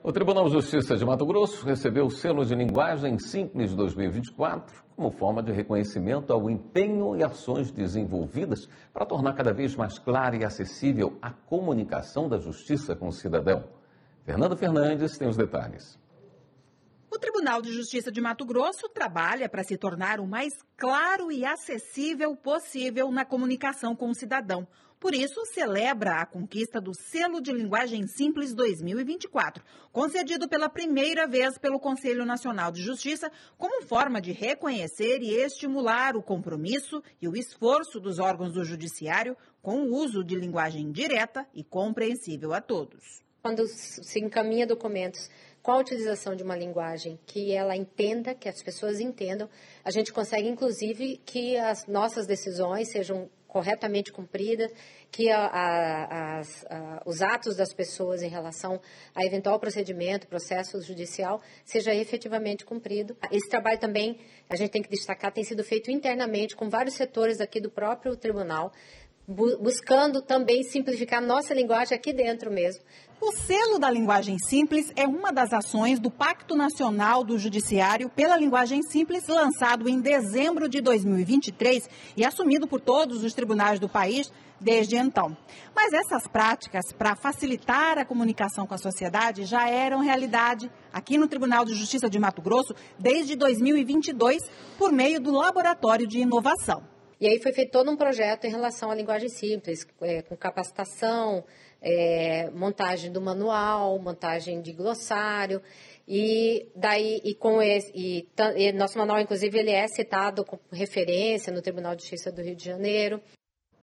O Tribunal de Justiça de Mato Grosso recebeu o selo de linguagem simples 2024 como forma de reconhecimento ao empenho e ações desenvolvidas para tornar cada vez mais clara e acessível a comunicação da justiça com o cidadão. Fernando Fernandes tem os detalhes. O Tribunal de Justiça de Mato Grosso trabalha para se tornar o mais claro e acessível possível na comunicação com o cidadão. Por isso, celebra a conquista do Selo de Linguagem Simples 2024, concedido pela primeira vez pelo Conselho Nacional de Justiça, como forma de reconhecer e estimular o compromisso e o esforço dos órgãos do Judiciário com o uso de linguagem direta e compreensível a todos. Quando se encaminha documentos com a utilização de uma linguagem que ela entenda, que as pessoas entendam, a gente consegue, inclusive, que as nossas decisões sejam corretamente cumpridas, que os atos das pessoas em relação a eventual procedimento, processo judicial, seja efetivamente cumprido. Esse trabalho também, a gente tem que destacar, tem sido feito internamente com vários setores aqui do próprio tribunal, buscando também simplificar nossa linguagem aqui dentro mesmo. O selo da linguagem simples é uma das ações do Pacto Nacional do Judiciário pela Linguagem Simples, lançado em dezembro de 2023 e assumido por todos os tribunais do país desde então. Mas essas práticas para facilitar a comunicação com a sociedade já eram realidade aqui no Tribunal de Justiça de Mato Grosso desde 2022 por meio do Laboratório de Inovação. E aí foi feito todo um projeto em relação à linguagem simples, com capacitação, montagem do manual, montagem de glossário, nosso manual, inclusive, ele é citado como referência no Tribunal de Justiça do Rio de Janeiro.